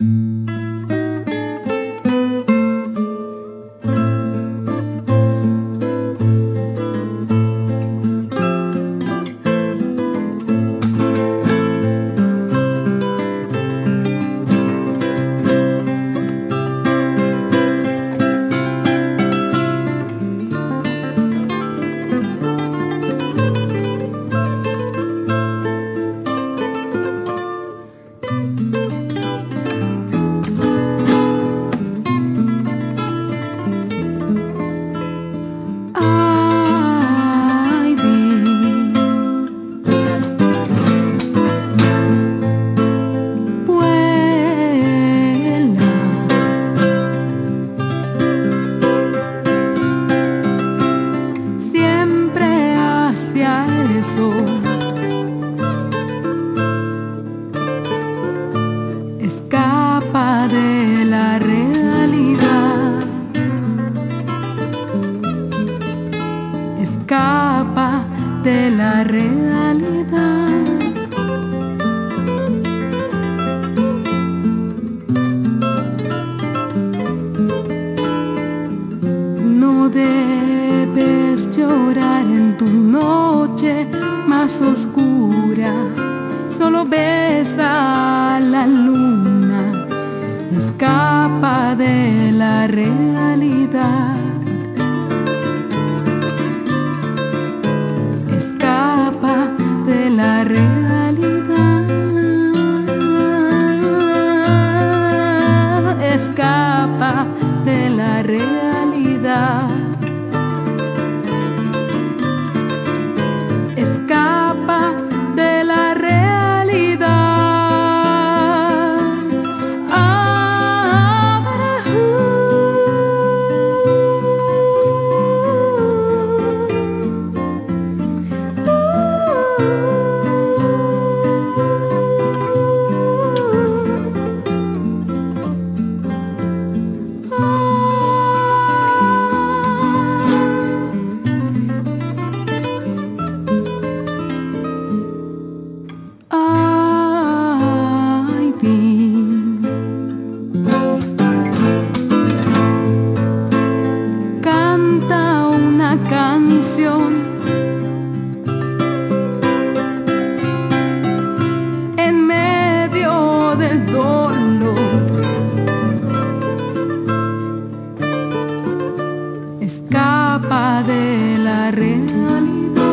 Escapa de la realidad, escapa de la realidad. No debes llorar en tu noche más oscura, solo besa la luna, escapa de la realidad, escapa de la realidad, escapa de la realidad. Escapa de la realidad. Canta una canción en medio del dolor. Escapa de la realidad,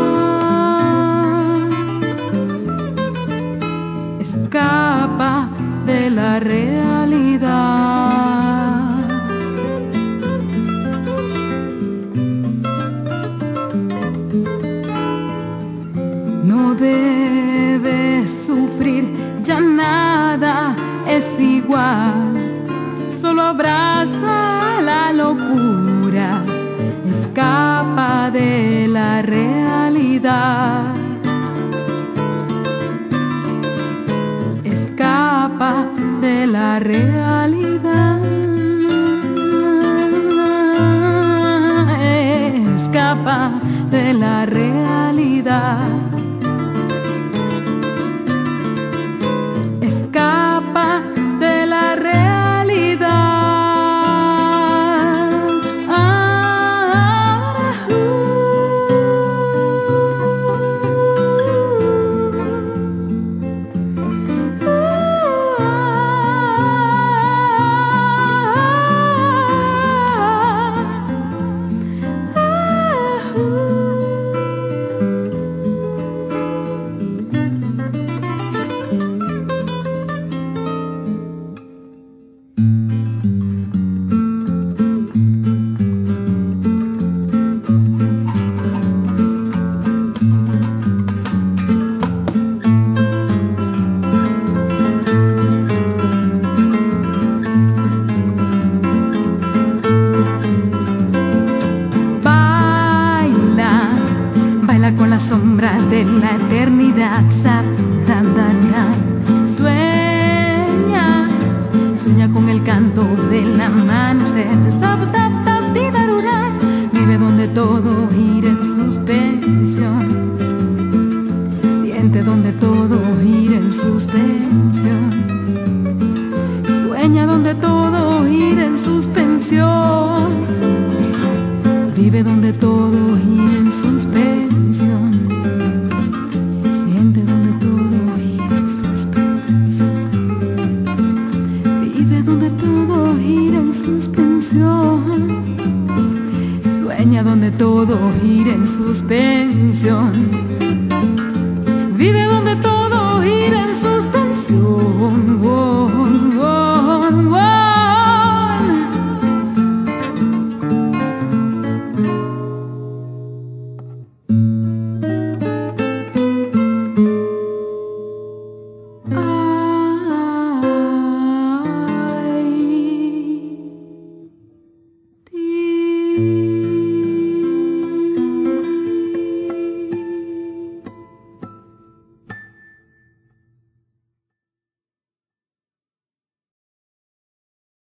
escapa de la realidad. No debes sufrir, ya nada es igual, solo abraza la locura, escapa de la realidad, escapa de la realidad, escapa de la realidad. Escapa de la realidad. Con las sombras de la eternidad, sueña, sueña con el canto del amanecer, vive donde todo gira en suspensión, siente donde todo gira en suspensión, sueña donde todo gira en suspensión. Vive donde todo gira en suspensión. Siente donde todo gira en suspensión. Vive donde todo gira en suspensión. Sueña donde todo gira en suspensión.